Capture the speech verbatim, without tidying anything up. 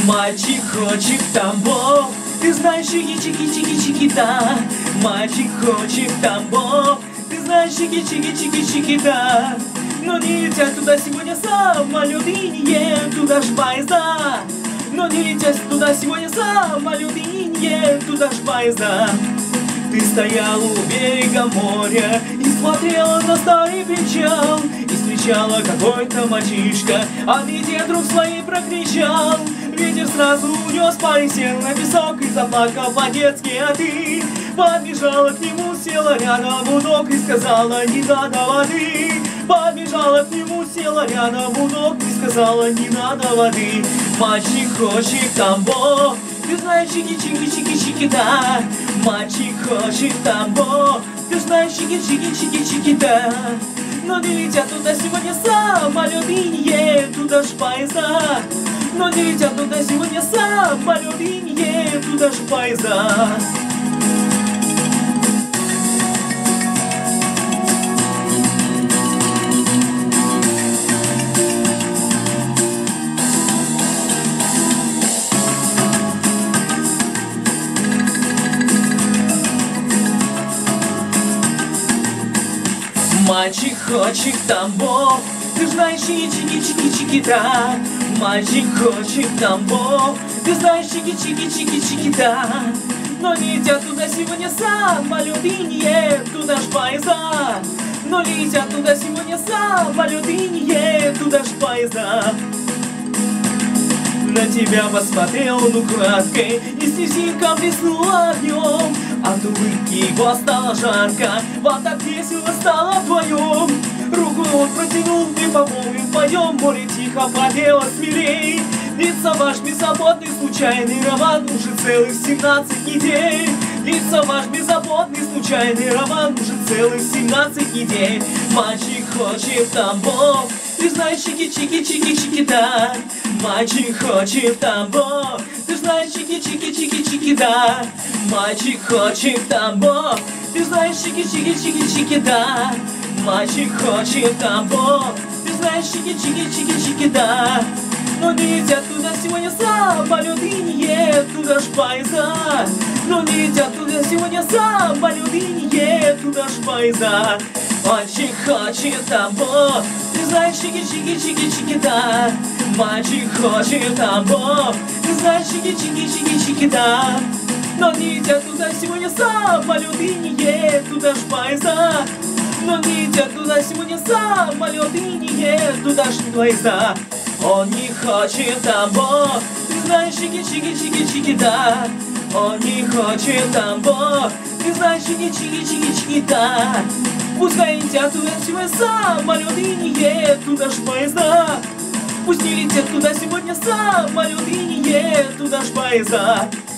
Мальчик хочет в Тамбов, ты знаешь, чики-чики-чики-чики-да. Мальчик хочет в Тамбов, ты знаешь, чики-чики-чики-чики-да. Но нельзя туда сегодня самолет и нет туда ж поезда. Но нельзя туда сегодня самолет и нет туда ж поезда. Ты стоял у берега моря и смотрела на старый причал, и встречала какой-то мальчишка, а ветер вдруг своей прокричал. Ветер сразу унес, полетел на песок и заплакал по-детски, а ты подбежала к нему, села рядом у ног и сказала: не надо воды. Подбежала к нему, села рядом у ног и сказала: не надо воды. Мальчик хочет в Тамбов, ты знаешь, чики-чики-чики-чики-да. Мальчик хочет в Тамбов, ты знаешь, чики-чики-чики-чики-да. Но не летят туда сегодня самолет и не едет туда ж поезда. Но не летят туда сегодня самолет и не едет туда ж поезда. Мальчик хочет в Тамбов, ты знаешь, чики-чики-чики-чики-да. Мальчик хочет в Тамбов, ты знаешь, чики-чики-чики-чики-да. Но летят туда сегодня самолет и не едет туда ж поезда. Но летят туда сегодня самолет и не едет туда ж поезда. На тебя посмотрел он украдкой, и снежинка блеснула огнем. От улыбки его стало жарко, вот так весело стало вдвоем. Руку он протянул, мы помолвим вдвоем, море тихо повело смелей. Длится ваш беззаботный случайный роман уже целых семнадцать недель. Длится ваш беззаботный случайный роман уже целых семнадцать недель. Мальчик хочет в Тамбов, ты знаешь, чики-чики-чики-чики-да. Мальчик хочет в Тамбов, ты знаешь, чики-чики-чики-чики-да. Мальчик хочет в Тамбов, ты знаешь, чики-чики-чики-чики-да. Мальчик хочет в Тамбов, ты знаешь, чики-чики-чики-чики-да. Но не летят туда сегодня самолет и не едет туда ж поезда. Но не летят туда сегодня самолет и не едет туда ж поезда. Мальчик хочет в Тамбов, ты знаешь, чики-чики-чики-чики-да. Мальчик хочет в Тамбов, ты знаешь, чики-чики-чики-чики-да. Но не летят туда сегодня самолет и не едет туда ж поезда. Но не летят туда сегодня самолет и не едет туда ж поезда. Он не хочет в Тамбов, ты знаешь, чики-чики-чики-чики-да. Он не хочет в Тамбов, ты знаешь, чики-чики-чики-чики-да. Пускай летят туда сегодня самолет и не едет туда ж поезда. Пусть не летят туда сегодня самолет и не едет туда ж поезда.